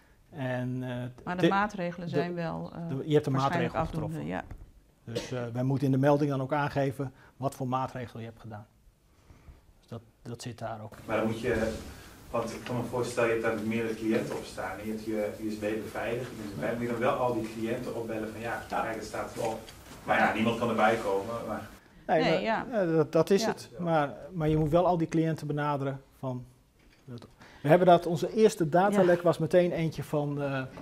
Maar de maatregelen zijn wel je hebt de waarschijnlijk maatregelen afdoende. getroffen. Ja. Dus wij moeten in de melding dan ook aangeven wat voor maatregelen je hebt gedaan. Dus dat zit daar ook. Maar dan moet je, want ik kan me voorstellen, je hebt daar meerdere cliënten op staan. En je hebt je USB-beveiliging. Dus moet je dan wel al die cliënten opbellen van kijk, het staat erop. Maar ja, niemand kan erbij komen. Maar... Dat is het. Maar je moet wel al die cliënten benaderen van... We hebben onze eerste datalek was meteen eentje van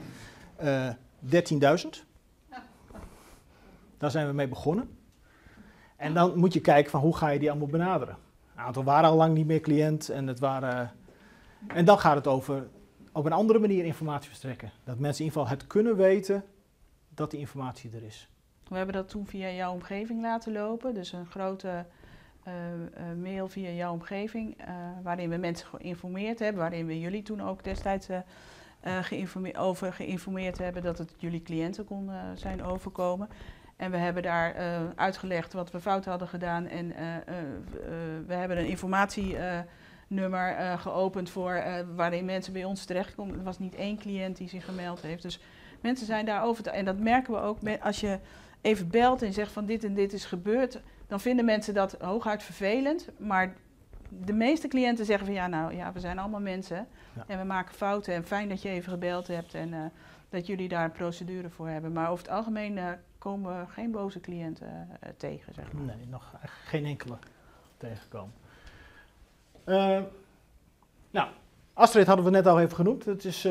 13.000. Daar zijn we mee begonnen. En dan moet je kijken van hoe ga je die allemaal benaderen. Een aantal waren al lang niet meer cliënt en en dan gaat het over op een andere manier informatie verstrekken. Dat mensen in ieder geval het kunnen weten dat die informatie er is. We hebben dat toen via jouw omgeving laten lopen, dus een grote mail via jouw omgeving, waarin we mensen geïnformeerd hebben, waarin we jullie toen ook destijds geïnformeerd hebben dat het jullie cliënten kon zijn overkomen. En we hebben daar uitgelegd wat we fout hadden gedaan en we hebben een informatienummer geopend voor waarin mensen bij ons terechtkomen. Er was niet één cliënt die zich gemeld heeft, dus mensen zijn daarover en dat merken we ook als je even belt en zegt van dit en dit is gebeurd, dan vinden mensen dat hooguit vervelend, maar de meeste cliënten zeggen van we zijn allemaal mensen en we maken fouten en fijn dat je even gebeld hebt en dat jullie daar een procedure voor hebben. Maar over het algemeen komen we geen boze cliënten tegen, zeg maar. Nee, nog geen enkele tegengekomen. Astrid hadden we net al even genoemd. Het is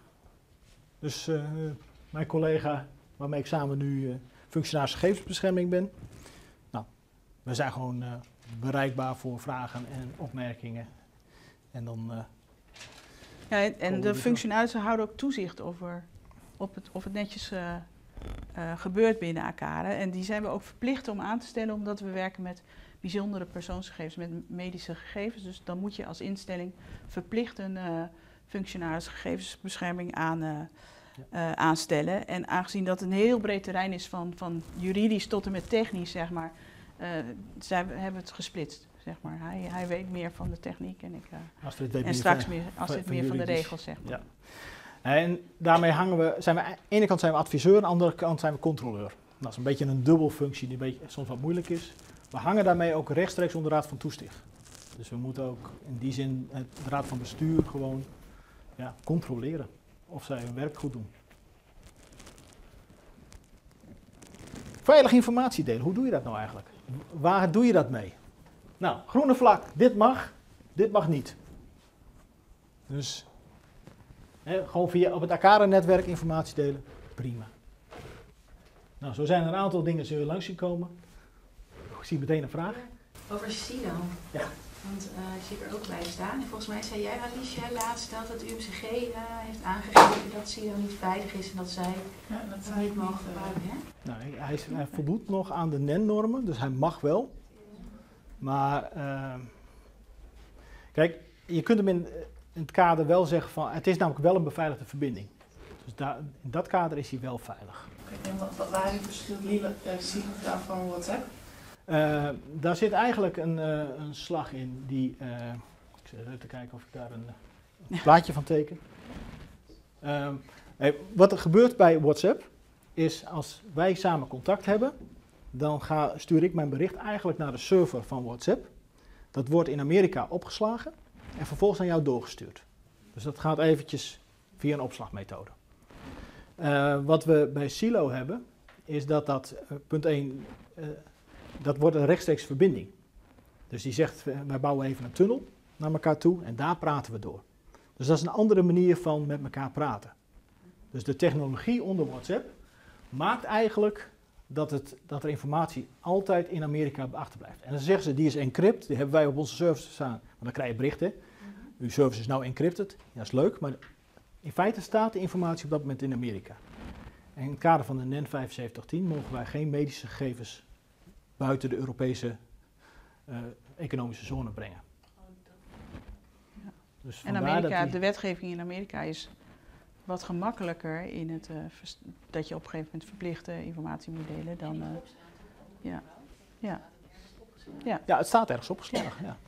mijn collega waarmee ik samen nu functionaris gegevensbescherming ben. Nou, we zijn gewoon bereikbaar voor vragen en opmerkingen. En dan... en de functionarissen houden ook toezicht of het netjes gebeurt binnen ACARE. En die zijn we ook verplicht om aan te stellen, omdat we werken met bijzondere persoonsgegevens, met medische gegevens. Dus dan moet je als instelling verplicht een functionaris gegevensbescherming aanstellen. En aangezien dat een heel breed terrein is van juridisch tot en met technisch, zeg maar, hebben we het gesplitst. Zeg maar. Hij weet meer van de techniek en ik straks meer van de regels, zeg maar. Ja. En daarmee zijn we aan de ene kant zijn we adviseur, aan de andere kant zijn we controleur. Dat is een beetje een dubbelfunctie die soms wat moeilijk is. We hangen daarmee ook rechtstreeks onder de Raad van Toezicht. Dus we moeten ook in die zin de Raad van Bestuur gewoon controleren of zij hun werk goed doen. Veilig informatie delen, hoe doe je dat nou eigenlijk? Waar doe je dat mee? Nou, groene vlak, dit mag niet. Dus gewoon op het ACARE-netwerk informatie delen, prima. Nou, zo zijn er een aantal dingen zullen langs zien komen. Ik zie meteen een vraag. Over SIDAN. Ja. Want ik zie er ook bij staan. En volgens mij zei jij, Alicia, laatst dat het UMCG heeft aangegeven dat SIDAN niet veilig is en dat zij dat niet mogen gebruiken. Hè? Nou, hij voldoet nog aan de NEN-normen, dus hij mag wel. Maar kijk, je kunt hem in het kader wel zeggen van, het is namelijk wel een beveiligde verbinding. Dus in dat kader is hij wel veilig. Oké, en wat waar verschilt Signify van WhatsApp? Daar zit eigenlijk een slag in die, ik zit even te kijken of ik daar een plaatje van teken. Wat er gebeurt bij WhatsApp is als wij samen contact hebben, dan stuur ik mijn bericht eigenlijk naar de server van WhatsApp. Dat wordt in Amerika opgeslagen en vervolgens aan jou doorgestuurd. Dus dat gaat eventjes via een opslagmethode. Wat we bij Silo hebben, is dat punt 1, dat wordt een rechtstreeks verbinding. Dus die zegt, wij bouwen even een tunnel naar elkaar toe en daar praten we door. Dus dat is een andere manier van met elkaar praten. Dus de technologie onder WhatsApp maakt eigenlijk dat er informatie altijd in Amerika achterblijft. En dan zeggen ze, die is encrypt, die hebben wij op onze service staan. Want dan krijg je berichten, uw service is nou encrypted. Ja, dat is leuk, maar in feite staat de informatie op dat moment in Amerika. En in het kader van de NEN 7510 mogen wij geen medische gegevens buiten de Europese economische zone brengen. Dus en Amerika, de wetgeving in Amerika is wat gemakkelijker in het dat je op een gegeven moment verplichte informatie moet delen dan. Ja, het staat ergens opgeslagen. Ja.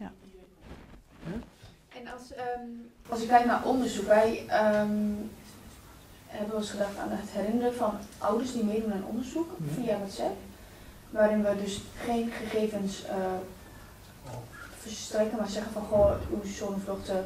En als ik kijk naar onderzoek, wij hebben wel eens gedacht aan het herinneren van ouders die meedoen aan onderzoek via WhatsApp, waarin we dus geen gegevens verstrekken, maar zeggen van goh, uw zoon of dochter,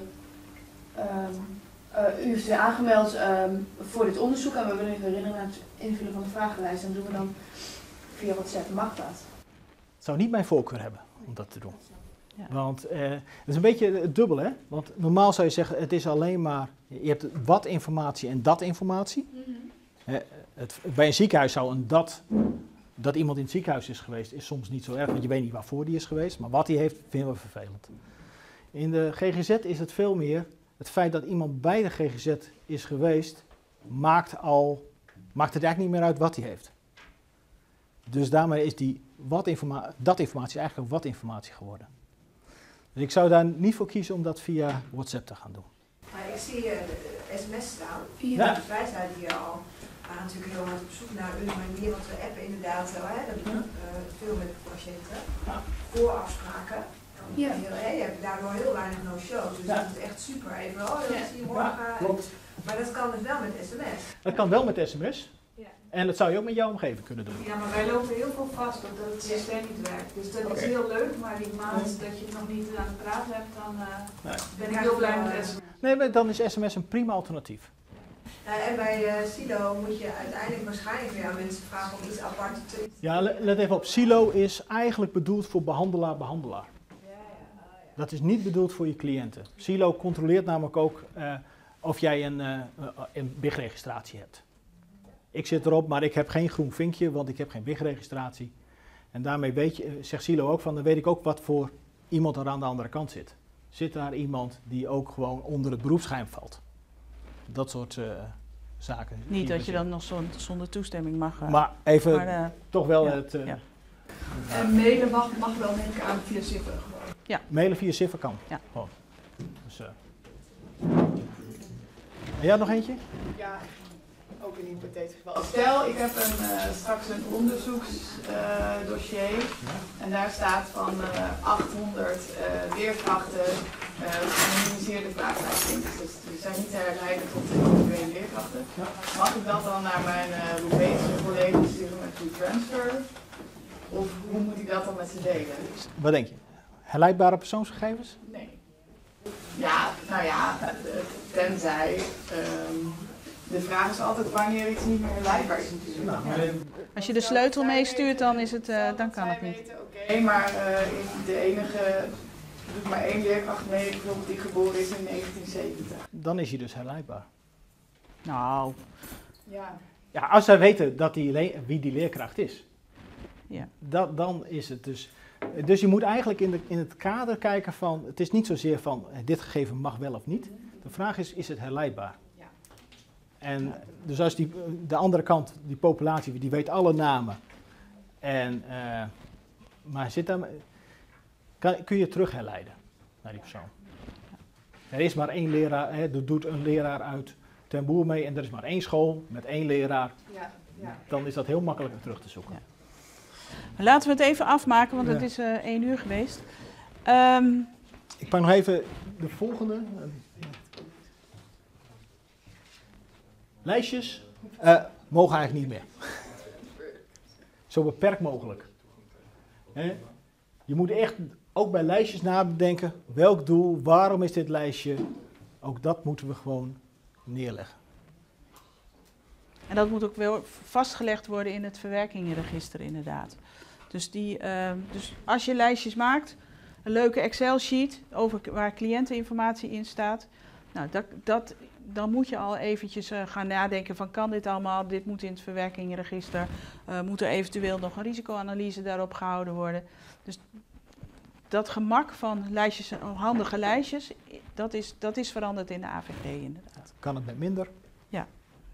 u heeft weer aangemeld voor dit onderzoek en we willen u herinneren aan het invullen van de vragenlijst. En doen we dan via WhatsApp, mag dat? Het zou niet mijn voorkeur hebben om dat te doen. Ja. Want het is een beetje dubbel, hè? Want normaal zou je zeggen, het is alleen maar, je hebt wat informatie en dat informatie. Bij een ziekenhuis zou een dat iemand in het ziekenhuis is geweest, is soms niet zo erg, want je weet niet waarvoor die is geweest. Maar wat hij heeft, vinden we vervelend. In de GGZ is het veel meer, het feit dat iemand bij de GGZ is geweest, maakt het eigenlijk niet meer uit wat hij heeft. Dus daarmee is dat informatie eigenlijk wat informatie geworden. Dus ik zou daar niet voor kiezen om dat via WhatsApp te gaan doen. Maar ik zie sms staan. Wij zijn hier al natuurlijk heel hard op zoek naar een manier, want we appen inderdaad wel, hè, dat doen veel met patiënten, voor afspraken. Ja. Je hebt daardoor heel weinig no-shows, dus dat is echt super. Even, dat zie je morgen. Klopt. Maar dat kan dus wel met sms. Dat kan wel met sms. Ja. En dat zou je ook met jouw omgeving kunnen doen. Ja, maar wij lopen heel veel vast omdat het systeem niet werkt. Dus dat is heel leuk, maar die maand dat je het nog niet aan het praten hebt, dan ben ik heel blij met sms. Nee, maar dan is sms een prima alternatief. En bij Silo moet je uiteindelijk waarschijnlijk weer aan mensen vragen om iets apart te doen. Ja, let even op. Silo is eigenlijk bedoeld voor behandelaar-behandelaar. Dat is niet bedoeld voor je cliënten. Silo controleert namelijk ook of jij een BIG-registratie hebt. Ik zit erop, maar ik heb geen groen vinkje, want ik heb geen BIG-registratie. En daarmee zegt Silo ook van, dan weet ik ook wat voor iemand er aan de andere kant zit. Zit daar iemand die ook gewoon onder het beroepsgeheim valt? Dat soort zaken. Niet dat je dan nog zonder toestemming mag. Maar even toch wel het... En mailen mag wel, denk ik, aan via Cipher gewoon. Ja. Mailen via Cipher kan. Ja. Oh. Dus, en jij nog eentje? Ja, ook een hypothetisch geval. Stel, ik heb straks een onderzoeksdossier en daar staat van 800 leerkrachten geanonimiseerde vraaglijsten. Dus die zijn niet te herleiden tot de individuele leerkrachten. Ja. Mag ik dat dan naar mijn Roemeense collega's sturen met WeTransfer? Of hoe moet ik dat dan met ze delen? Wat denk je? Herleidbare persoonsgegevens? Nee. Ja, nou ja, tenzij. De vraag is altijd wanneer iets niet meer herleidbaar is natuurlijk. Nou, als je de sleutel meestuurt, dan is het, dan kan het niet. Oké, maar de enige doet maar één leerkracht mee, bijvoorbeeld die geboren is in 1970. Dan is hij dus herleidbaar. Nou. Ja. Ja, als zij weten dat wie die leerkracht is. Ja. Dan is het dus. Dus je moet eigenlijk in het kader kijken van, het is niet zozeer van dit gegeven mag wel of niet. De vraag is het herleidbaar? Ja. En dus als de andere kant, die populatie, die weet alle namen. Maar kun je terug herleiden naar die persoon? Er is maar één leraar, er doet een leraar uit Ten Boer mee en er is maar één school met één leraar. Ja. Dan is dat heel makkelijk om terug te zoeken. Ja. Laten we het even afmaken, want het is 1 uur geweest. Ik pak nog even de volgende. Lijstjes mogen eigenlijk niet meer. Zo beperkt mogelijk. Je moet echt ook bij lijstjes nadenken. Welk doel, waarom is dit lijstje? Ook dat moeten we gewoon neerleggen. En dat moet ook wel vastgelegd worden in het verwerkingenregister inderdaad. Dus, dus als je lijstjes maakt, een leuke Excel-sheet over waar cliënteninformatie in staat. Nou, dan moet je al eventjes gaan nadenken van kan dit allemaal, dit moet in het verwerkingenregister. Moet er eventueel nog een risicoanalyse daarop gehouden worden. Dus dat gemak van lijstjes, handige lijstjes, dat is veranderd in de AVG inderdaad. Kan het met minder? Ja.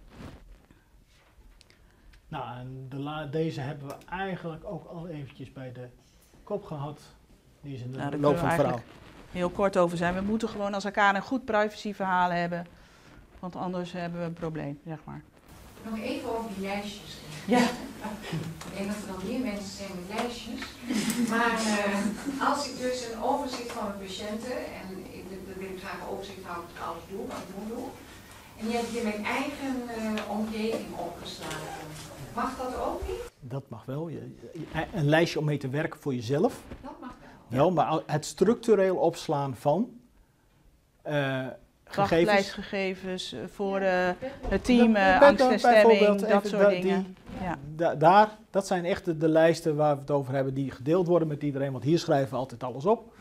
Nou, en deze hebben we eigenlijk ook al eventjes bij de kop gehad. Die is in de loop van het verhaal. Heel kort over zijn. We moeten gewoon als elkaar een goed privacyverhaal hebben. Want anders hebben we een probleem, zeg maar. Nog even over die lijstjes. Ja. Ik denk dat er dan meer mensen zijn met lijstjes. Maar als ik dus een overzicht van mijn patiënten, en dat wil ik graag een overzicht houden wat ik alles doe, wat ik moet doen. En je hebt hier mijn eigen omgeving opgeslagen. Mag dat ook niet? Dat mag wel. Een lijstje om mee te werken voor jezelf. Dat mag wel. Wel, maar het structureel opslaan van wachtlijstgegevens voor het team, angstherstemming, dat soort dingen. Dat zijn echt de lijsten waar we het over hebben die gedeeld worden met iedereen. Want hier schrijven we altijd alles op.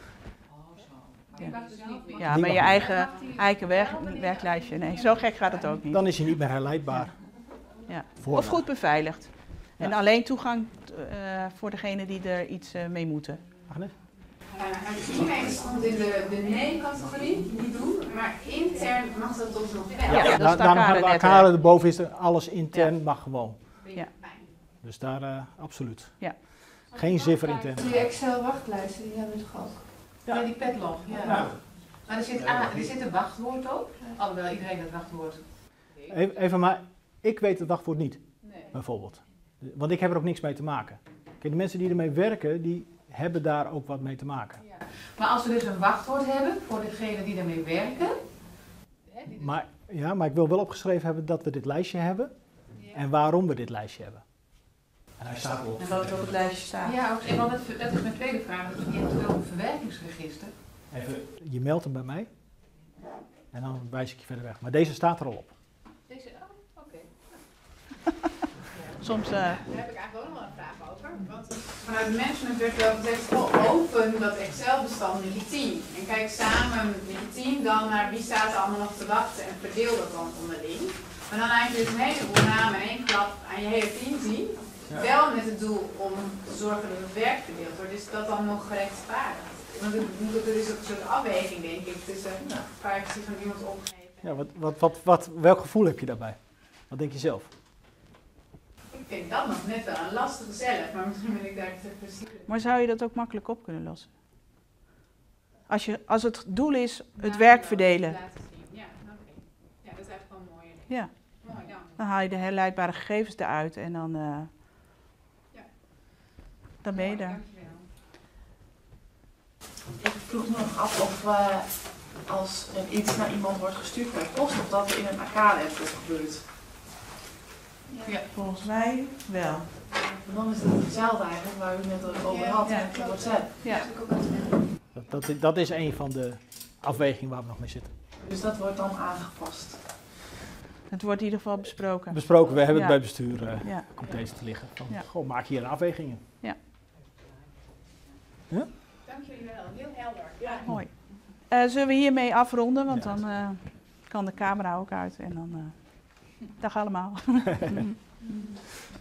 Ja, maar je eigen werklijstje. Nee, zo gek gaat het ook niet. Dan is je niet meer herleidbaar. Ja. Of goed beveiligd. En Ja. alleen toegang voor degenen die er iets mee moeten. Agnes? E-mail stond in de nee-categorie, niet doen, maar intern mag dat toch nog wel. Ja, daarom hebben we elkaar erboven is alles intern mag gewoon. Ja. Dus daar absoluut. Ja. Geen ziffer intern. Die Excel-wachtlijsten, die hebben we toch ook? Ja, die padlog, ja. Ja. Maar er zit een wachtwoord op, alhoewel iedereen het wachtwoord. Even maar, ik weet het wachtwoord niet, Nee. bijvoorbeeld. Want ik heb er ook niks mee te maken. Kijk, de mensen die ermee werken, die hebben daar ook wat mee te maken. Ja. Maar als we dus een wachtwoord hebben voor degenen die ermee werken. Maar ik wil wel opgeschreven hebben dat we dit lijstje hebben en waarom we dit lijstje hebben. En hij staat erop. En wat er op het lijstje staat. Ja, en dat is mijn tweede vraag. Je hebt wel een verwerkingsregister. Even, je meldt hem bij mij en dan wijs ik je verder weg. Maar deze staat er al op. Deze, oké. Soms... Daar heb ik eigenlijk ook nog wel een vraag over. Want vanuit het management werd wel gezegd, open dat Excel-bestand in je team. En kijk samen met je team dan naar wie staat er allemaal nog te wachten en verdeel dat dan onderling. Maar dan eigenlijk dus een heleboel namen in één klap aan je hele team zien. Ja. Wel met het doel om te zorgen dat het werk verdeeld wordt. Is dat dan nog gerechtvaardigd? Want er is ook een soort afweging, denk ik, tussen privacy van iemand opgeven. Ja, welk gevoel heb je daarbij? Wat denk je zelf? Ik vind dat nog net wel een lastige zelf, maar misschien ben ik daar te precies. Maar zou je dat ook makkelijk op kunnen lossen? Als het doel is het werk verdelen. Ja, oké. Ja, dat is eigenlijk wel mooi. Ja. Mooi, dank. Dan haal je de herleidbare gegevens eruit en dan, dan ben je daar. Ik vroeg me nog af of als er iets naar iemand wordt gestuurd per post, of dat er in een AK-app gebeurt. Ja, volgens mij wel. Dan is het hetzelfde eigenlijk waar u net over had met WhatsApp. Ja. Dat is een van de afwegingen waar we nog mee zitten. Dus dat wordt dan aangepast. Het wordt in ieder geval besproken. Besproken, we hebben het bij bestuur, komt deze te liggen. Van, goh, maak hier afwegingen. Ja. Dank jullie wel, heel helder. Ja. Mooi. Zullen we hiermee afronden, want dan kan de camera ook uit en dan dag allemaal.